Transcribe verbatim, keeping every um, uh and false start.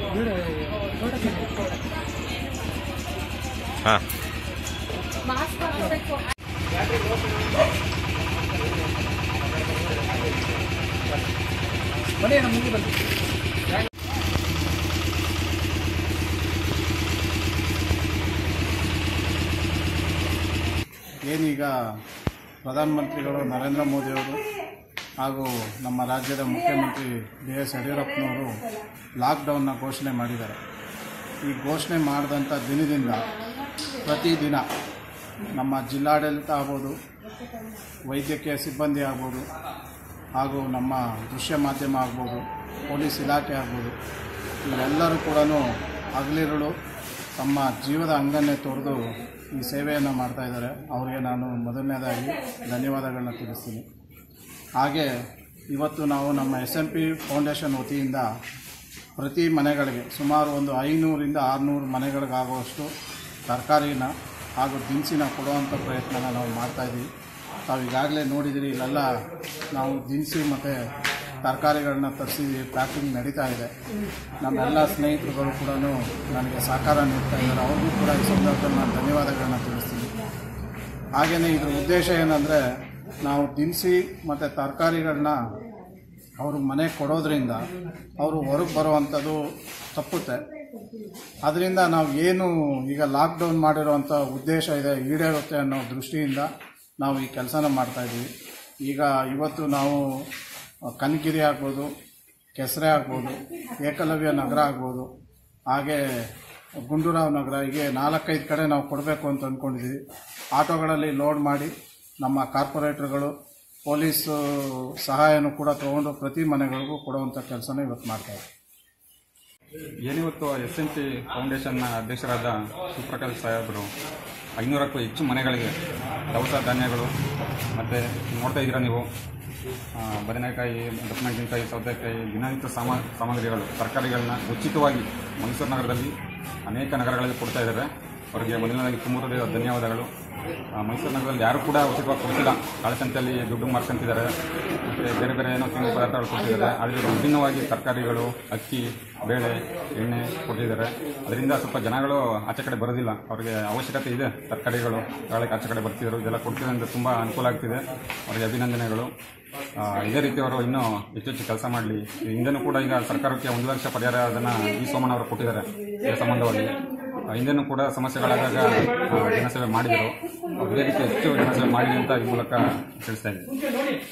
ಹಾಂ ಏನೀಗ ಪ್ರಧಾನಮಂತ್ರಿಗಳು ನರೇಂದ್ರ ಮೋದಿಯವರು ಹಾಗೂ ನಮ್ಮ ರಾಜ್ಯದ ಮುಖ್ಯಮಂತ್ರಿ ಬಿ ಎಸ್ ಯಡಿಯೂರಪ್ಪನವರು ಲಾಕ್ಡೌನ್ನ ಘೋಷಣೆ ಮಾಡಿದ್ದಾರೆ. ಈ ಘೋಷಣೆ ಮಾಡಿದಂಥ ದಿನದಿಂದ ಪ್ರತಿದಿನ ನಮ್ಮ ಜಿಲ್ಲಾಡಳಿತ ಆಗ್ಬೋದು, ವೈದ್ಯಕೀಯ ಸಿಬ್ಬಂದಿ ಆಗ್ಬೋದು, ಹಾಗೂ ನಮ್ಮ ದೃಶ್ಯ ಮಾಧ್ಯಮ ಆಗ್ಬೋದು, ಪೊಲೀಸ್ ಇಲಾಖೆ ಆಗ್ಬೋದು, ಇವರೆಲ್ಲರೂ ಕೂಡ ಹಗಲಿರುಳು ತಮ್ಮ ಜೀವದ ಅಂಗನ್ನೇ ತೊರೆದು ಈ ಸೇವೆಯನ್ನು ಮಾಡ್ತಾಯಿದ್ದಾರೆ. ಅವರಿಗೆ ನಾನು ಮೊದಲನೇದಾಗಿ ಧನ್ಯವಾದಗಳನ್ನ ತಿಳಿಸ್ತೀನಿ. ಹಾಗೆ ಇವತ್ತು ನಾವು ನಮ್ಮ ಎಸ್ ಎಂ ಪಿ ಫೌಂಡೇಶನ್ ವತಿಯಿಂದ ಪ್ರತಿ ಮನೆಗಳಿಗೆ ಸುಮಾರು ಒಂದು ಐನೂರಿಂದ ಆರುನೂರು ಮನೆಗಳಿಗಾಗುವಷ್ಟು ತರಕಾರಿನ ಹಾಗೂ ದಿನಸಿನ ಕೊಡುವಂಥ ಪ್ರಯತ್ನನ ನಾವು ಮಾಡ್ತಾಯಿದ್ದೀವಿ. ತಾವು ಈಗಾಗಲೇ ನೋಡಿದಿರಿ, ಇಲ್ಲೆಲ್ಲ ನಾವು ದಿನಸಿ ಮತ್ತು ತರಕಾರಿಗಳನ್ನ ತರಿಸಿ ಪ್ಯಾಕಿಂಗ್ ನಡೀತಾ ಇದೆ. ನಮ್ಮೆಲ್ಲ ಸ್ನೇಹಿತರುಗಳು ಕೂಡ ನನಗೆ ಸಹಕಾರ ನೀಡ್ತಾ ಇದ್ದಾರೆ. ಅವ್ರಿಗೂ ಕೂಡ ಈ ಸಂದರ್ಭದಲ್ಲಿ ನಾನು ಧನ್ಯವಾದಗಳನ್ನ ತಿಳಿಸ್ತೀನಿ. ಹಾಗೆಯೇ ಇದರ ಉದ್ದೇಶ ಏನಂದರೆ, ನಾವು ದಿನಸಿ ಮತ್ತು ತರಕಾರಿಗಳನ್ನ ಅವ್ರಿಗೆ ಮನೆಗೆ ಕೊಡೋದ್ರಿಂದ ಅವರು ಹೊರಗೆ ಬರುವಂಥದ್ದು ತಪ್ಪುತ್ತೆ. ಅದರಿಂದ ನಾವು ಏನು ಈಗ ಲಾಕ್ಡೌನ್ ಮಾಡಿರುವಂಥ ಉದ್ದೇಶ ಇದೆ ಈಡೇರುತ್ತೆ ಅನ್ನೋ ದೃಷ್ಟಿಯಿಂದ ನಾವು ಈ ಕೆಲಸನ ಮಾಡ್ತಾಯಿದ್ದೀವಿ. ಈಗ ಇವತ್ತು ನಾವು ಕನಕಗಿರಿ ಆಗ್ಬೋದು, ಕೆಸರೆ ಆಗ್ಬೋದು, ಏಕಲವ್ಯ ನಗರ ಆಗ್ಬೋದು, ಹಾಗೆ ಗುಂಡೂರಾವ್ ನಗರ, ಹೀಗೆ ನಾಲ್ಕೈದು ಕಡೆ ನಾವು ಕೊಡಬೇಕು ಅಂತ ಅಂದ್ಕೊಂಡಿದ್ದೀವಿ. ಆಟೋಗಳಲ್ಲಿ ಲೋಡ್ ಮಾಡಿ ನಮ್ಮ ಕಾರ್ಪೊರೇಟರ್ಗಳು, ಪೊಲೀಸು ಸಹಾಯನೂ ಕೂಡ ತೊಗೊಂಡು ಪ್ರತಿ ಮನೆಗಳಿಗೂ ಕೊಡುವಂಥ ಕೆಲಸನ ಇವತ್ತು ಮಾಡ್ತಾಯಿದ್ದೀವಿ. ಏನಿವತ್ತು ಎಸ್ ಎಂ ಪಿ ಫೌಂಡೇಶನ್ನ ಅಧ್ಯಕ್ಷರಾದ ಶಿವಪ್ರಕಾಶ್ ಸಾಹೇಬರು ಐನೂರಕ್ಕೂ ಹೆಚ್ಚು ಮನೆಗಳಿಗೆ ದವಸ ಧಾನ್ಯಗಳು ಮತ್ತು ನೋಡ್ತಾ ಇದ್ದೀರಾ ನೀವು, ಬದನೆಕಾಯಿ, ದಪ್ಪಮೆಣಸಿನಕಾಯಿ, ಸೌತೆಕಾಯಿ, ದಿನನಿತ್ಯ ಸಾಮಾ ಸಾಮಗ್ರಿಗಳು ತರಕಾರಿಗಳನ್ನ ಉಚಿತವಾಗಿ ಮೈಸೂರು ನಗರದಲ್ಲಿ ಅನೇಕ ನಗರಗಳಲ್ಲಿ ಕೊಡ್ತಾ ಇದ್ದಾರೆ. ಅವರಿಗೆ ಮೊದಲನೇದಾಗಿ ತುಂಬ ಧನ್ಯವಾದಗಳು. ಮೈಸೂರು ನಗರದಲ್ಲಿ ಯಾರು ಕೂಡ ಉಚಿತವಾಗಿ ಕೊಡ್ತಿಲ್ಲ. ಕಾಳಸಂತೆಯಲ್ಲಿ ದುಡ್ಡು ಮಾರ್ಕೊಂತಿದ್ದಾರೆ, ಮತ್ತು ಬೇರೆ ಬೇರೆ ಏನೋ ತಿಂಡಿ ಪದಾರ್ಥಗಳು ಕೊಡ್ತಿದ್ದಾರೆ. ಆದರೆ ವಿಭಿನ್ನವಾಗಿ ತರಕಾರಿಗಳು, ಅಕ್ಕಿ, ಬೇಳೆ, ಎಣ್ಣೆ ಕೊಡ್ತಿದ್ದಾರೆ. ಅದರಿಂದ ಸ್ವಲ್ಪ ಜನಗಳು ಆಚೆ ಕಡೆ ಬರೋದಿಲ್ಲ. ಅವರಿಗೆ ಅವಶ್ಯಕತೆ ಇದೆ ತರಕಾರಿಗಳು ತಗೊಳ್ಳೋಕ್ಕೆ ಆಚೆ ಕಡೆ ಬರ್ತಿದ್ರು. ಇದೆಲ್ಲ ಕೊಡ್ತಿದ್ದರಿಂದ ತುಂಬ ಅನುಕೂಲ ಆಗ್ತಿದೆ. ಅವರಿಗೆ ಅಭಿನಂದನೆಗಳು. ಇದೇ ರೀತಿ ಅವರು ಇನ್ನೂ ಹೆಚ್ಚು ಹೆಚ್ಚು ಕೆಲಸ ಮಾಡಲಿ. ಹಿಂದೆನೂ ಕೂಡ ಈಗ ಸರ್ಕಾರಕ್ಕೆ ಒಂದು ಲಕ್ಷ ಪರಿಹಾರ ಅದನ್ನು ಈ ಸೋಮಣ್ಣ ಅವರು ಕೊಟ್ಟಿದ್ದಾರೆ ಇದರ ಸಂಬಂಧವಾಗಿ. ಹಿಂದೆನೂ ಕೂಡ ಸಮಸ್ಯೆಗಳಾದಾಗ ಜನಸೇವೆ ಮಾಡಿದರು. ಇದೇ ರೀತಿ ಹೆಚ್ಚು ಜನಸೇವೆ ಮಾಡಲಿ ಅಂತ ಈ ಮೂಲಕ ತಿಳಿಸ್ತಾ ಇದ್ದೀನಿ.